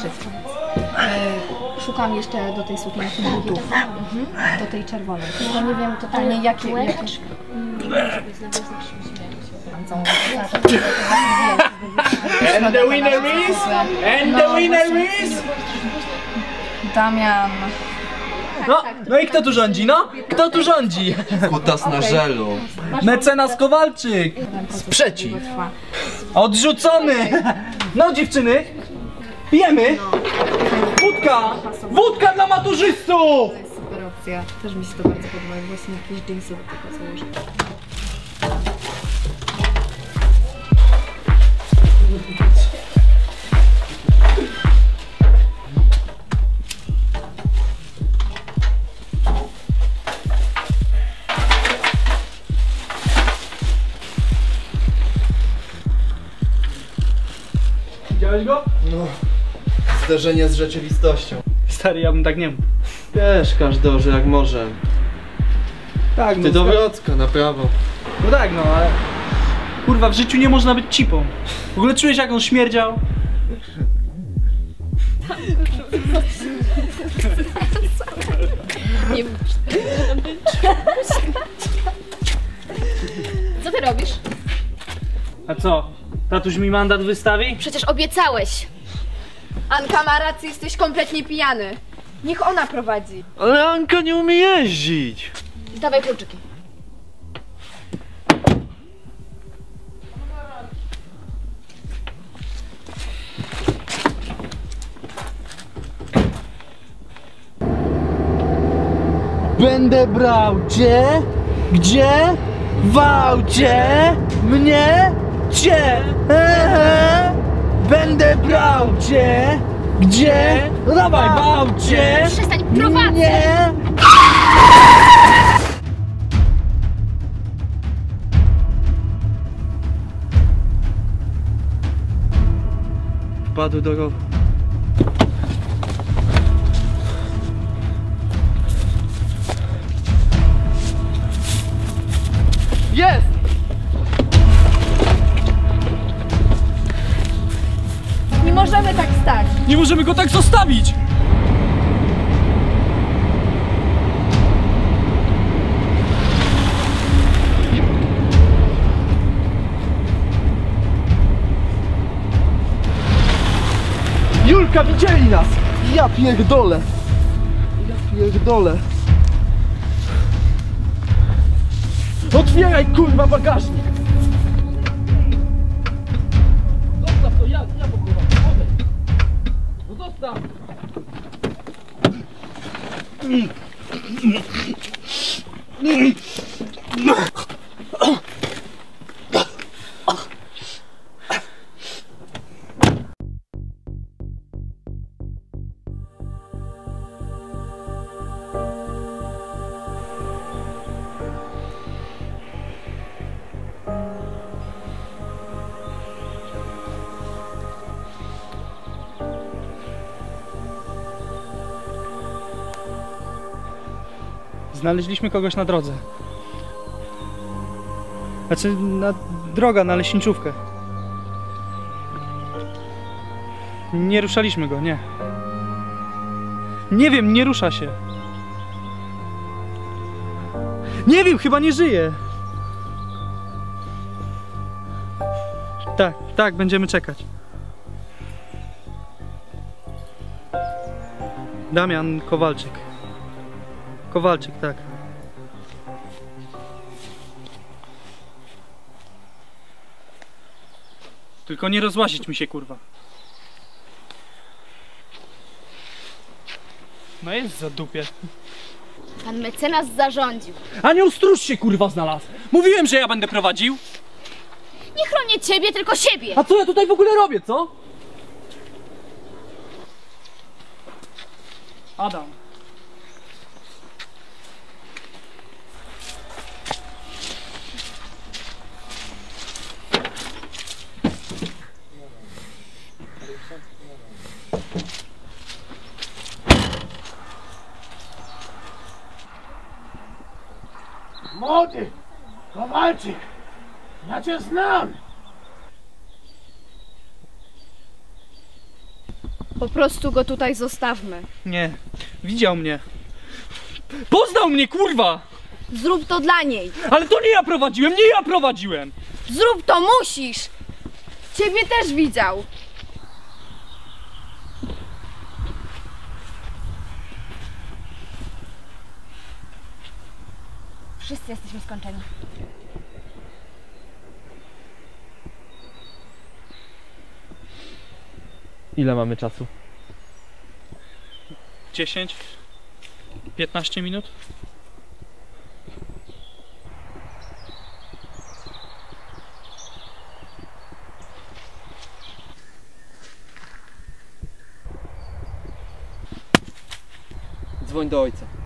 krzyk. Szukam jeszcze do tej sukienki butów. Do tej czerwonej. Tylko nie wiem totalnie jakie. Nie może być na And the winner is... And the winner is... Damian. No i kto tu rządzi, no? Kto tu rządzi? Kutas na żelu. Mecenas Kowalczyk. Sprzeciw. Odrzucony. No dziewczyny, pijemy. Wódka. Wódka dla maturzystów. To jest super opcja. Też mi się to bardzo podoba. Właśnie jakieś jeansy do tego założyć. Widziałeś go? No, zderzenie z rzeczywistością. Stary, ja bym tak nie mógł. Wiesz, każdy jak może. Tak, no. Ty do Wrocka, na prawo. No tak, no ale... Kurwa, w życiu nie można być cipą. W ogóle czujesz, jak on śmierdział? Nie Co ty robisz? A co? Tatuś mi mandat wystawi? Przecież obiecałeś. Anka ma rację, jesteś kompletnie pijany. Niech ona prowadzi. Ale Anka nie umie jeździć. Dawaj kluczyki. Będę brał cię, gdzie? W aucie, mnie, cię. Będę brał cię, gdzie? No dawaj, w aucie, Przestań prowadzić! mnie. Wpadł do rowu. Jest! Nie możemy tak stać. Nie możemy go tak zostawić! Julka, widzieli nas! Ja pierdolę! Ja pierdolę! Otwieraj, kurwa, bagażnik! Zostaw to, ja pochowam, odejdź! No zostaw! Znaleźliśmy kogoś na drodze. Znaczy, droga na leśniczówkę. Nie ruszaliśmy go, nie. Nie wiem, nie rusza się. Nie wiem, chyba nie żyje. Tak, będziemy czekać. Damian Kowalczyk. Kowalczyk, tak. Tylko nie rozłazić mi się, kurwa. No jest za dupie. Pan mecenas zarządził. Anioł stróż się, kurwa, znalazł. Mówiłem, że ja będę prowadził. Nie chronię ciebie, tylko siebie. A co ja tutaj w ogóle robię, co? Adam. Młody! Kowalczyk! Ja cię znam! Po prostu go tutaj zostawmy. Nie, widział mnie. Poznał mnie, kurwa! Zrób to dla niej. Ale to nie ja prowadziłem, nie ja prowadziłem! Zrób to, musisz! Ciebie też widział. Wszyscy jesteśmy skończeni. Ile mamy czasu? 10? 15 minut? Dzwoń do ojca.